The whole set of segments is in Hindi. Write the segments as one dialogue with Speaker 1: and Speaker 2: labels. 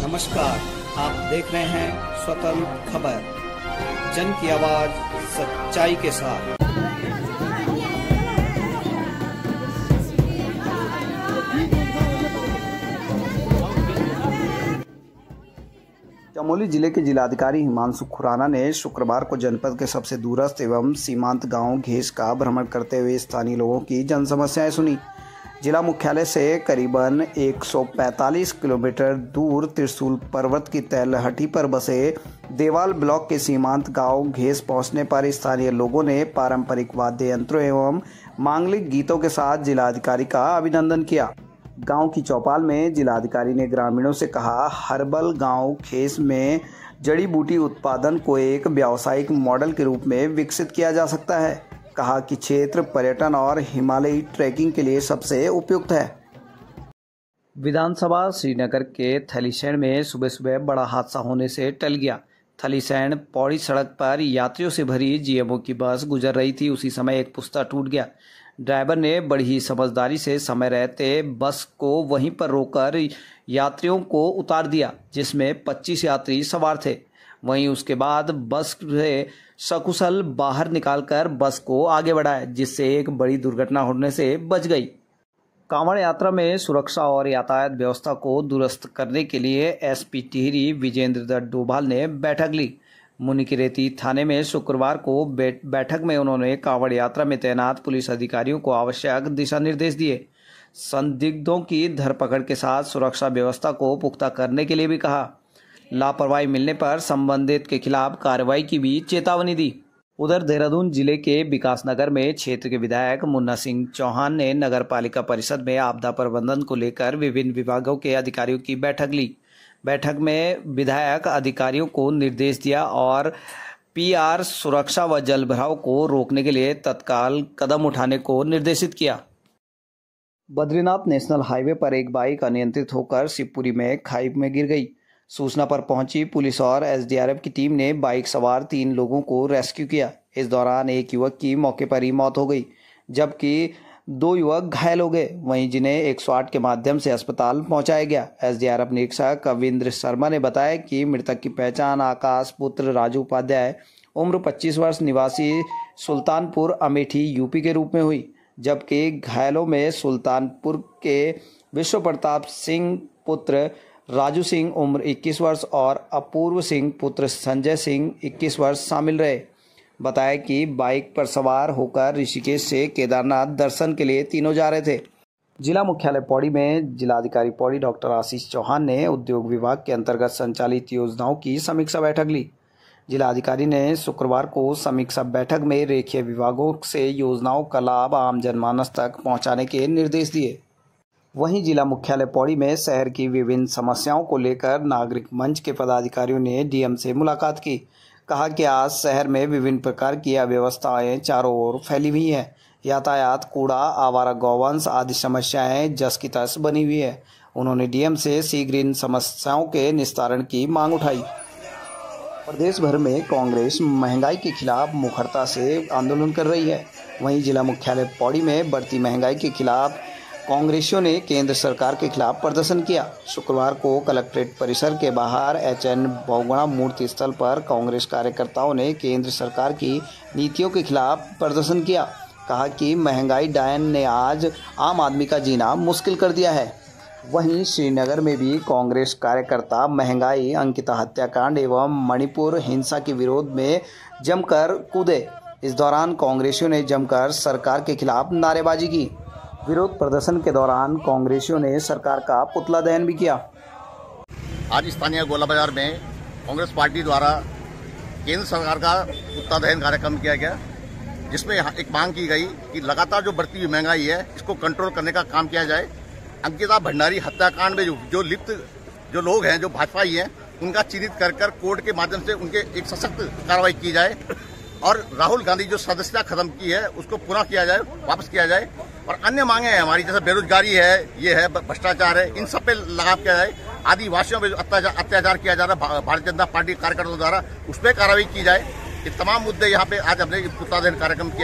Speaker 1: नमस्कार, आप देख रहे हैं स्वतंत्र खबर, जन की आवाज सच्चाई के साथ। चमोली जिले के जिलाधिकारी हिमांशु खुराना ने शुक्रवार को जनपद के सबसे दूरस्थ एवं सीमांत गांव घेस का भ्रमण करते हुए स्थानीय लोगों की जन समस्याएं सुनी। जिला मुख्यालय से करीबन 145 किलोमीटर दूर त्रिशूल पर्वत की तलहटी पर बसे देवाल ब्लॉक के सीमांत गांव घेस पहुंचने पर स्थानीय लोगों ने पारंपरिक वाद्य यंत्रों एवं मांगलिक गीतों के साथ जिलाधिकारी का अभिनंदन किया। गांव की चौपाल में जिलाधिकारी ने ग्रामीणों से कहा, हर्बल गांव घेस में जड़ी बूटी उत्पादन को एक व्यावसायिक मॉडल के रूप में विकसित किया जा सकता है। कहा कि क्षेत्र पर्यटन और हिमालयी ट्रैकिंग के लिए सबसे उपयुक्त है। विधानसभा श्रीनगर के थलीसैंण में सुबह सुबह बड़ा हादसा होने से टल गया। थलीसैंण पौड़ी सड़क पर यात्रियों से भरी जीएमओ की बस गुजर रही थी। उसी समय एक पुस्ता टूट गया। ड्राइवर ने बड़ी ही समझदारी से समय रहते बस को वहीं पर रोककर यात्रियों को उतार दिया, जिसमें 25 यात्री सवार थे। वहीं उसके बाद बस से सकुशल बाहर निकालकर बस को आगे बढ़ाया, जिससे एक बड़ी दुर्घटना होने से बच गई। कांवड़ यात्रा में सुरक्षा और यातायात व्यवस्था को दुरुस्त करने के लिए एसपी टिहरी विजेंद्र दत्त डोभाल ने बैठक ली। मुनिकीरेती थाने में शुक्रवार को बैठक में उन्होंने कांवड़ यात्रा में तैनात पुलिस अधिकारियों को आवश्यक दिशा निर्देश दिए। संदिग्धों की धरपकड़ के साथ सुरक्षा व्यवस्था को पुख्ता करने के लिए भी कहा। लापरवाही मिलने पर संबंधित के खिलाफ कार्रवाई की भी चेतावनी दी। उधर देहरादून जिले के विकासनगर में क्षेत्र के विधायक मुन्ना सिंह चौहान ने नगर पालिका परिषद में आपदा प्रबंधन को लेकर विभिन्न विभागों के अधिकारियों की बैठक ली। बैठक में विधायक अधिकारियों को निर्देश दिया और पीआर सुरक्षा व जल भराव को रोकने के लिए तत्काल कदम उठाने को निर्देशित किया। बद्रीनाथ नेशनल हाईवे पर एक बाइक अनियंत्रित होकर शिवपुरी में खाई में गिर गई। सूचना पर पहुंची पुलिस और एसडीआरएफ की टीम ने बाइक सवार 3 लोगों को रेस्क्यू किया। इस दौरान एक युवक की मौके पर ही मौत हो गई, जबकि 2 युवक घायल हो गए, वहीं जिन्हें 108 के माध्यम से अस्पताल पहुंचाया गया। एसडीआरएफ निरीक्षक कविंद्र शर्मा ने बताया कि मृतक की पहचान आकाश पुत्र राजू उपाध्याय, उम्र 25 वर्ष, निवासी सुल्तानपुर अमेठी यूपी के रूप में हुई, जबकि घायलों में सुल्तानपुर के विश्व प्रताप सिंह पुत्र राजू सिंह उम्र 21 वर्ष और अपूर्व सिंह पुत्र संजय सिंह 21 वर्ष शामिल रहे। बताया कि बाइक पर सवार होकर ऋषिकेश से केदारनाथ दर्शन के लिए तीनों जा रहे थे। जिला मुख्यालय पौड़ी में जिलाधिकारी पौड़ी डॉक्टर आशीष चौहान ने उद्योग विभाग के अंतर्गत संचालित योजनाओं की समीक्षा बैठक ली। जिलाधिकारी ने शुक्रवार को समीक्षा बैठक में रेखीय विभागों से योजनाओं का लाभ आम जनमानस तक पहुंचाने के निर्देश दिए। वहीं जिला मुख्यालय पौड़ी में शहर की विभिन्न समस्याओं को लेकर नागरिक मंच के पदाधिकारियों ने डीएम से मुलाकात की। कहा कि आज शहर में विभिन्न प्रकार की अव्यवस्थाएं चारों ओर फैली हुई हैं। यातायात, कूड़ा, आवारा गौवंश आदि समस्याएं जस की तस बनी हुई है। उन्होंने डीएम से शीघ्र इन समस्याओं के निस्तारण की मांग उठाई। प्रदेश भर में कांग्रेस महंगाई के खिलाफ मुखरता से आंदोलन कर रही है। वहीं जिला मुख्यालय पौड़ी में बढ़ती महंगाई के खिलाफ कांग्रेसियों ने केंद्र सरकार के खिलाफ प्रदर्शन किया। शुक्रवार को कलेक्ट्रेट परिसर के बाहर एचएन बहुगुणा मूर्ति स्थल पर कांग्रेस कार्यकर्ताओं ने केंद्र सरकार की नीतियों के खिलाफ प्रदर्शन किया। कहा कि महंगाई डायन ने आज आम आदमी का जीना मुश्किल कर दिया है। वहीं श्रीनगर में भी कांग्रेस कार्यकर्ता महंगाई, अंकिता हत्याकांड एवं मणिपुर हिंसा के विरोध में जमकर कूदे। इस दौरान कांग्रेसियों ने जमकर सरकार के खिलाफ नारेबाजी की। विरोध प्रदर्शन के दौरान कांग्रेसियों ने सरकार का पुतला दहन भी किया।
Speaker 2: आज स्थानीय गोला बाजार में कांग्रेस पार्टी द्वारा केंद्र सरकार का पुतला दहन कार्यक्रम किया गया, जिसमें एक मांग की गई कि लगातार जो बढ़ती हुई महंगाई है इसको कंट्रोल करने का काम किया जाए। अंकिता भंडारी हत्याकांड में जो लिप्त जो लोग हैं, जो भाजपाई हैं, उनका चिन्हित कर कोर्ट के माध्यम से उनके एक सशक्त कार्रवाई की जाए और राहुल गांधी जो सदस्यता खत्म की है उसको पुनः किया जाए, वापस किया जाए। और अन्य मांगे हैं हमारी, जैसे बेरोजगारी है, ये है, भ्रष्टाचार है, इन सब पे लगाव किया जाए। आदिवासियों पे अत्याचार किया जा रहा है भारतीय जनता पार्टी कार्यकर्ताओं द्वारा, उस पर कार्रवाई की जाए। ये तमाम मुद्दे यहाँ पे आज हमने पुतला दहन कार्यक्रम किया है।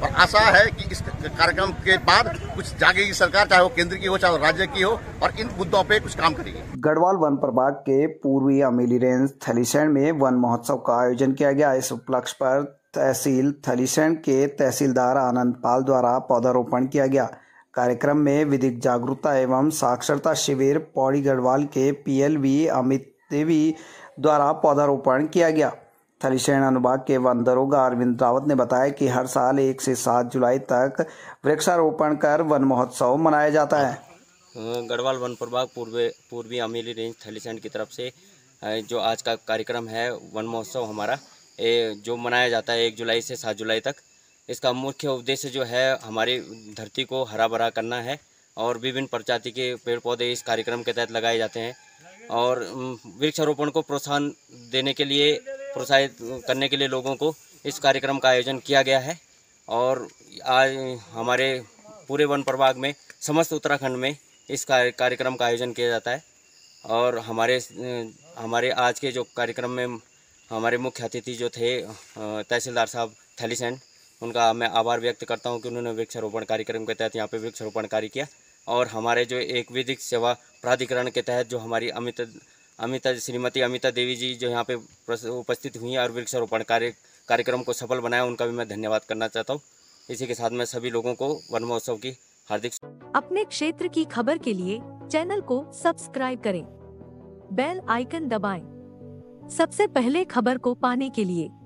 Speaker 2: और आशा है कि इस कार्यक्रम के बाद कुछ जागेगी सरकार, चाहे वो केंद्र की हो चाहे राज्य की हो, और इन मुद्दों पे कुछ काम करेगी।
Speaker 1: गढ़वाल वन प्रभाग के पूर्वी अमेली रेंज थलीसैंण में वन महोत्सव का आयोजन किया गया। इस उपलक्ष्य पर तहसील थलीसैंण के तहसीलदार आनंद पाल द्वारा पौधारोपण किया गया। कार्यक्रम में विधिक जागरूकता एवं साक्षरता शिविर पौड़ी गढ़वाल के PLV अमित देवी द्वारा पौधारोपण किया गया। थलीसैंण अनुभाग के वन दरोगा अरविंद रावत ने बताया कि हर साल 1 से 7 जुलाई तक वृक्षारोपण कर वन महोत्सव मनाया जाता है।
Speaker 3: गढ़वाल वन प्रभाग पूर्वी अमेली रेंज थलीसैंण की तरफ से जो आज का कार्यक्रम है वन महोत्सव हमारा जो मनाया जाता है 1 जुलाई से 7 जुलाई तक। इसका मुख्य उद्देश्य जो है हमारी धरती को हरा भरा करना है और विभिन्न प्रजाति के पेड़ पौधे इस कार्यक्रम के तहत लगाए जाते हैं और वृक्षारोपण को प्रोत्साहन देने के लिए, प्रोत्साहित करने के लिए लोगों को इस कार्यक्रम का आयोजन किया गया है। और आज हमारे पूरे वन प्रभाग में समस्त उत्तराखंड में इस कार्यक्रम का आयोजन किया जाता है। और हमारे आज के जो कार्यक्रम में हमारे मुख्य अतिथि जो थे तहसीलदार साहब थलीसैंण, उनका मैं आभार व्यक्त करता हूं कि उन्होंने वृक्षारोपण कार्यक्रम के तहत यहाँ पे वृक्षारोपण कार्य किया। और हमारे जो एक विधिक सेवा प्राधिकरण के तहत जो हमारी श्रीमती अमिता देवी जी जो यहाँ पे उपस्थित हुई हैं और वृक्षारोपण कार्यक्रम को सफल बनाया, उनका भी मैं धन्यवाद करना चाहता हूँ। इसी के साथ मैं सभी लोगों को वन महोत्सव की हार्दिक।
Speaker 4: अपने क्षेत्र की खबर के लिए चैनल को सब्सक्राइब करें, बेल आइकन दबाएं, सबसे पहले खबर को पाने के लिए।